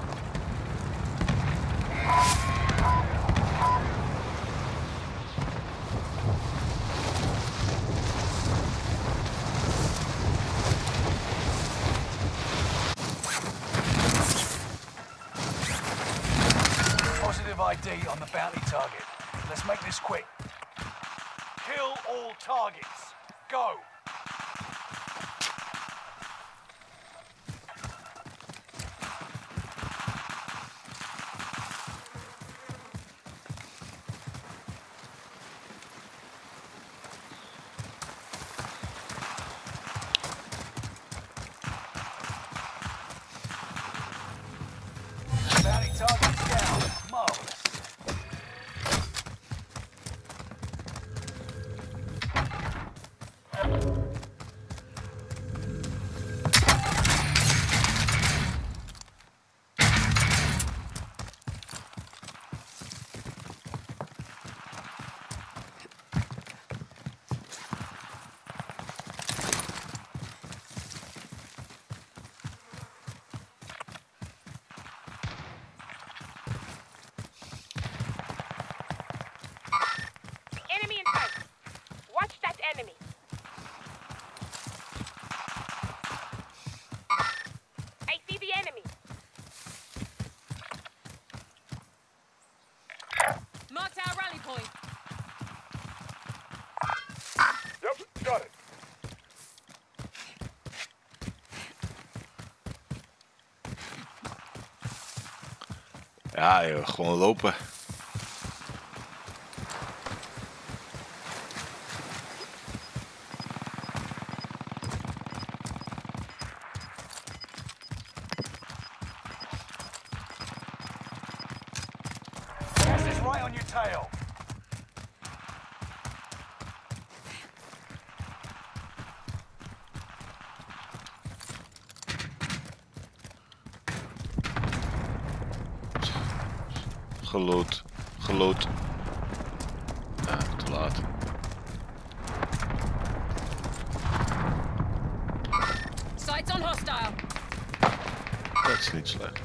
ID on the bounty target. Let's make this quick. Kill all targets. Go. Bounty target's down. Marvelous. Got it. Ja joh, gewoon lopen. Gas is right on your tail. Geloot. Ja, te laat. Sights on hostile. Dat is niet slecht.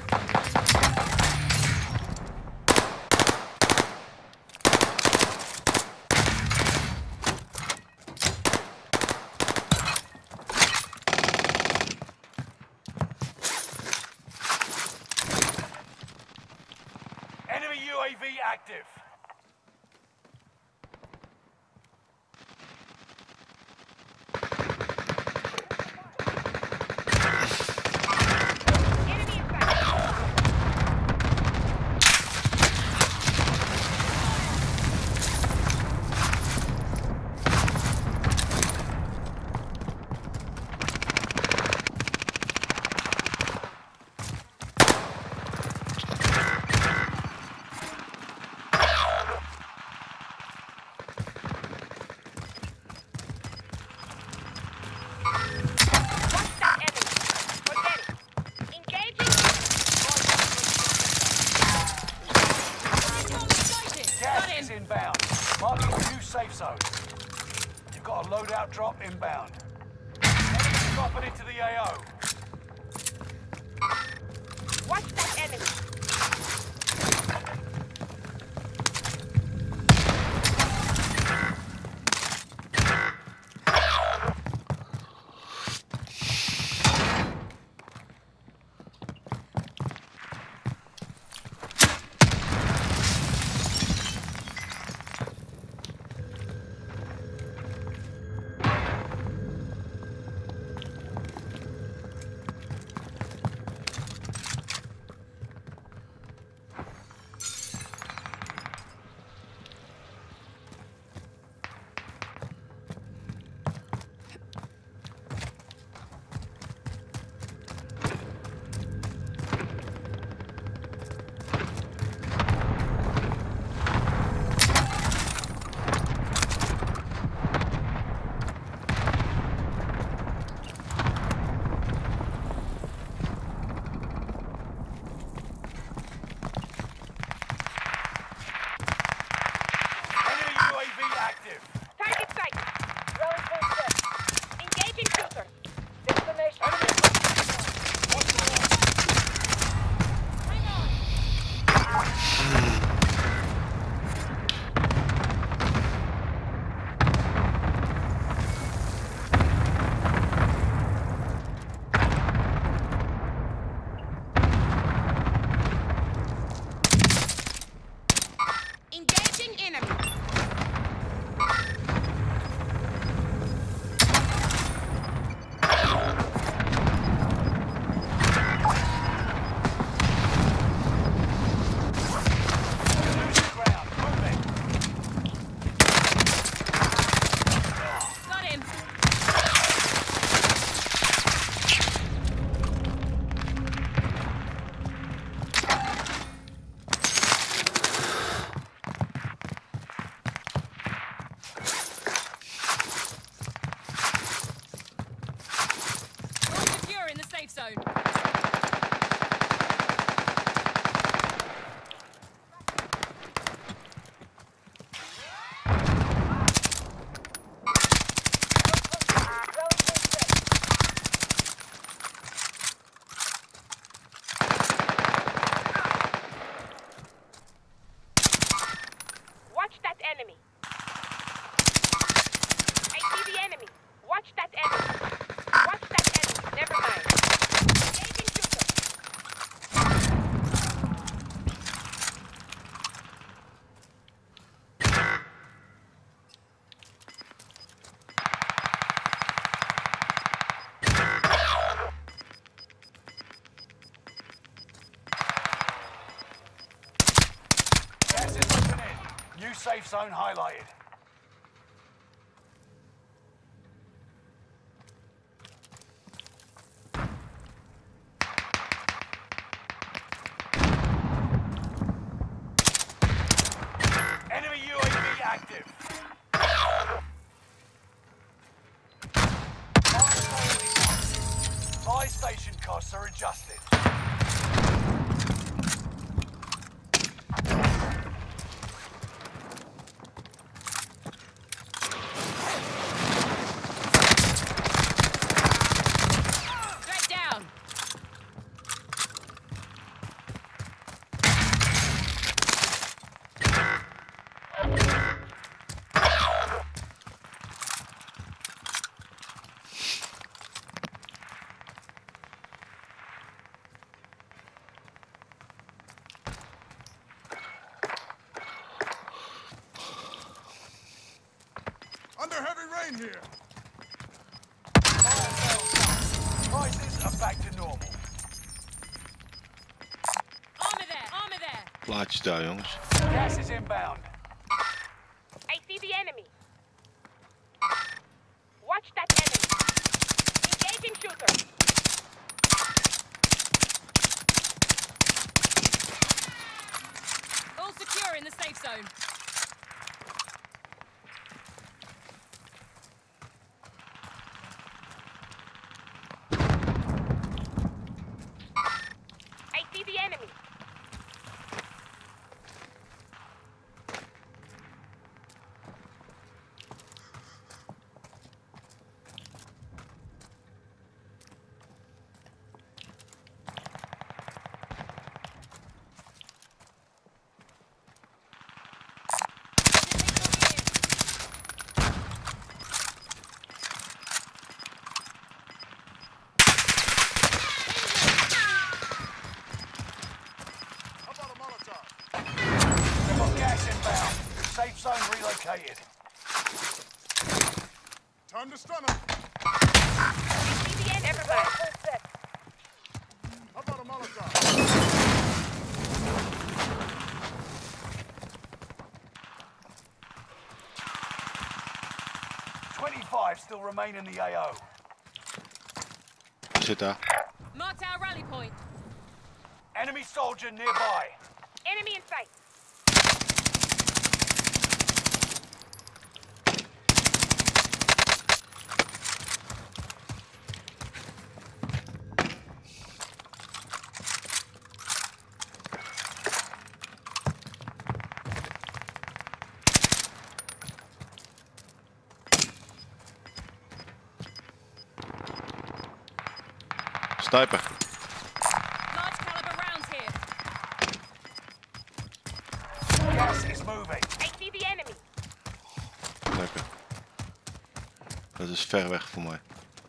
UAV active. Inbound. Marking new safe zone. You've got a loadout drop inbound. Enemies dropping into the AO. Watch that enemy. Gas is moving in. New safe zone highlighted. Enemy UAV active. Buy station costs are adjusted. Threat down. Under heavy rain here. Prices are back to normal. Armor there. Armor there. Plaatjes daar, jongens. Gas is inbound. I see the enemy. Watch that enemy. Engaging shooter. All secure in the safe zone. I see the enemy. How about a Molotov? We've got gas inbound. Safe zone relocated. Time to stun him. I see the enemy. Everybody, full set. How about a Molotov? 25 still remain in the AO. Zit daar. Marked our rally point. Enemy soldier nearby. Enemy in sight. Sniper. Large caliber rounds here. Gas is moving. I see the enemy. Lekker. Dat is ver weg voor mij.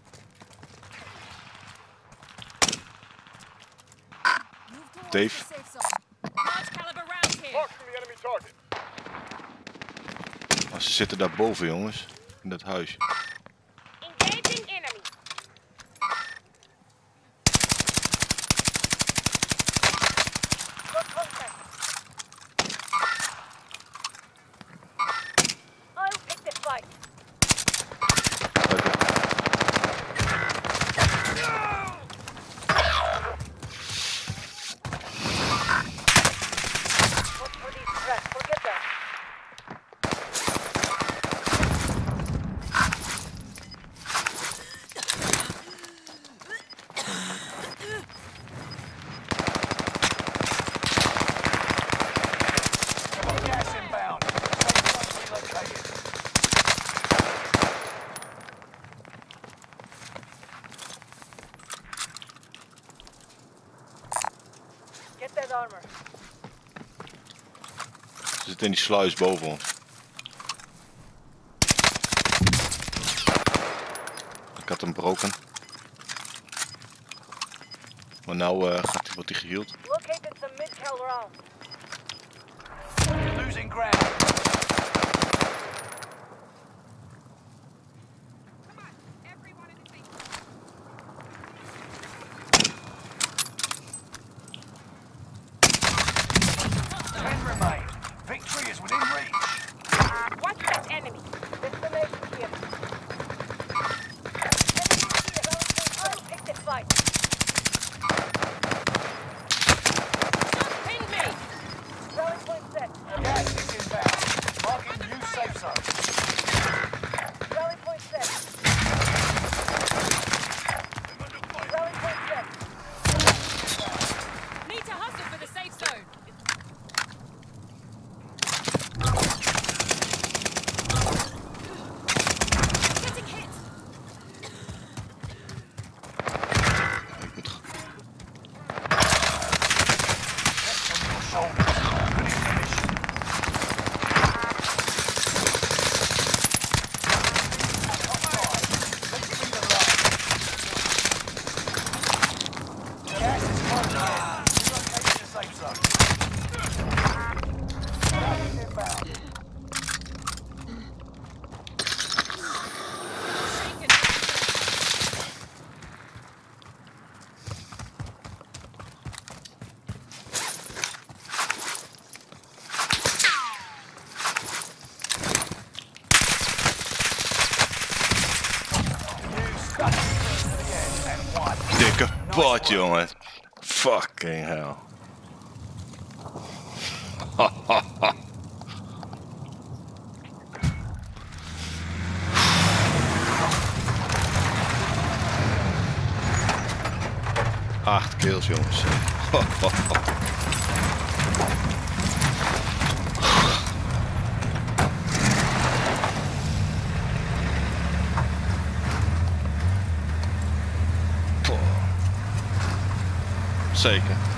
Dave. Large caliber rounds here. Mark from the enemy target. Oh, ze zitten daar boven, jongens. In dat huisje. Engaging enemy. Good contact. I'll pick this fight. Lekker. Look for these threats. Forget that. Gas inbound. Safe zone relocated. Get that armor. Ze zitten in die sluis boven ons. Ik had hem broken. Maar nou wordt hij geheeld. Located some mid-cal rounds. You're losing ground. Ten remain. soldiers. Finish the mission. Let's be the last. Gas is closing in. Relocate to the safe zone. Gas is inbound. Shaken. You stuck to the end and won. Dikke pot, jongen. Fucking hell. Acht kills, jongens. Zeker.